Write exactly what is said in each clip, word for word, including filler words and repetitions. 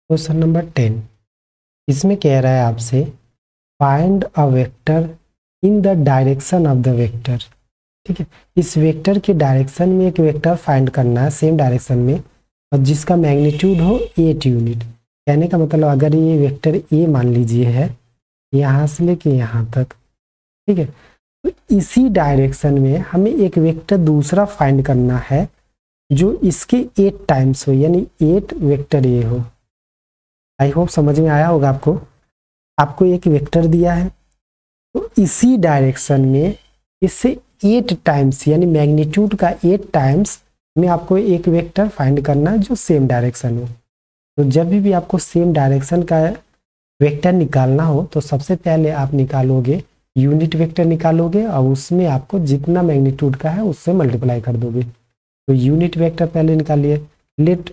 Question number ten, इसमें कह रहा है आपसे find a vector in the direction of the vector. ठीक है, इस वेक्टर के डायरेक्शन में एक वेक्टर फाइंड करना है सेम डायरेक्शन में और जिसका मैग्नीट्यूड हो एट यूनिट। कहने का मतलब अगर ये वेक्टर ए मान लीजिए है यहाँ से लेके यहाँ तक, ठीक है, तो इसी डायरेक्शन में हमें एक वेक्टर दूसरा फाइंड करना है जो इसके एट टाइम्स हो, यानी एट वेक्टर ए हो। आई होप समझ में आया होगा आपको। आपको एक वेक्टर दिया है तो इसी डायरेक्शन में इससे एट टाइम्स यानी मैग्नीट्यूड का एट टाइम्स में आपको एक वेक्टर फाइंड करना है जो सेम डायरेक्शन हो। तो जब भी आपको सेम डायरेक्शन का वेक्टर निकालना हो तो सबसे पहले आप निकालोगे यूनिट वेक्टर निकालोगे और उसमें आपको जितना मैग्नीट्यूड का है उससे मल्टीप्लाई कर दोगे। तो यूनिट वेक्टर पहले निकालिए। Let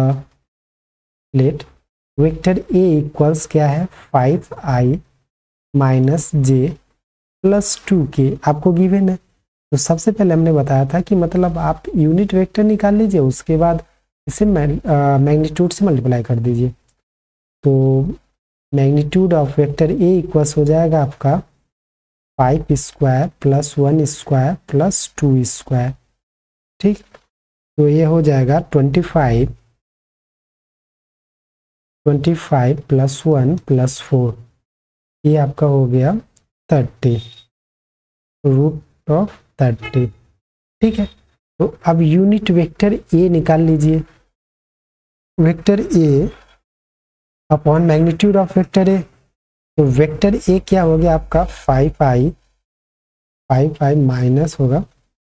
let vector A equals क्या है, five I minus J plus two K आपको गिवन है। तो सबसे पहले हमने बताया था कि मतलब आप यूनिट वेक्टर निकाल लीजिए, उसके बाद इसे मैग्नीट्यूड से मल्टीप्लाई कर दीजिए। तो magnitude of vector A equals हो जाएगा आपका five square plus one square plus two square. ठीक, तो ये हो जाएगा twenty five twenty five plus one plus four, ये आपका हो गया थर्टी, रूट ऑफ थर्टी। ठीक है, तो अब यूनिट वेक्टर ए निकाल लीजिए। Vector A upon magnitude of vector A, तो वेक्टर ए क्या हो गया आपका five I five I minus होगा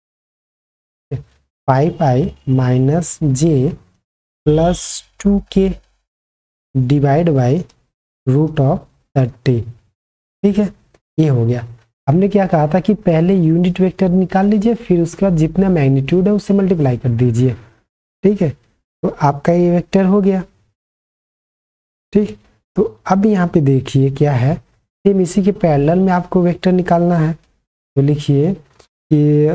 five I minus J plus two K divide by root of thirty. ठीक है, ये हो गया। हमने क्या कहा था कि पहले यूनिट वेक्टर निकाल लीजिए, फिर उसके बाद जितना मैग्नीट्यूड है उससे मल्टीप्लाई कर दीजिए। ठीक है, तो आपका ये वेक्टर हो गया। ठीक, तो अब यहाँ पे देखिए क्या है, सेम इसी के पैरेलल में आपको वेक्टर निकालना है। तो लिखिए कि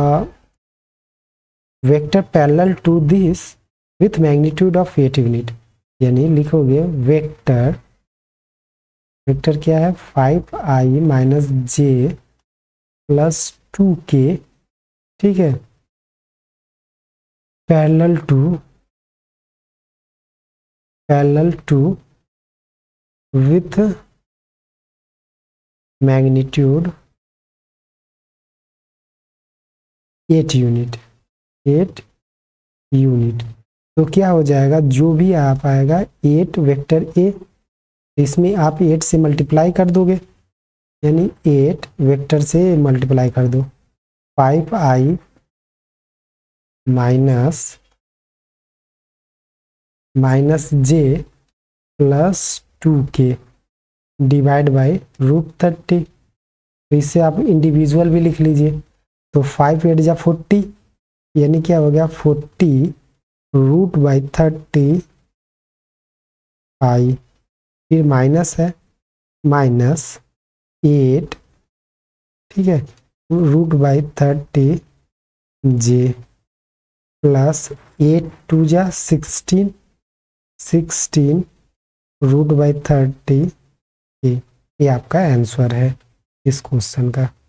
vector parallel to this with magnitude of eight unit, यानी लिखोगे वेक्टर वेक्टर क्या है five I minus J plus two K, ठीक है, parallel to parallel to with magnitude eight unit eight unit. तो क्या हो जाएगा, जो भी आ पाएगा एट वेक्टर ए, इसमें आप एट से मल्टीप्लाई कर दोगे, यानी एट वेक्टर से मल्टीप्लाई कर दो। Five I minus minus J plus two K divide by root thirty. तो इससे आप इंडिविजुअल भी लिख लीजिए। तो फाइव एट जा फोर्टी, यानी क्या हो गया forty root by thirty I, फिर माइनस है माइनस एट, ठीक है, root by thirty J plus eight two जा sixteen sixteen root by thirty A. ये आपका आंसर है इस क्वेश्चन का।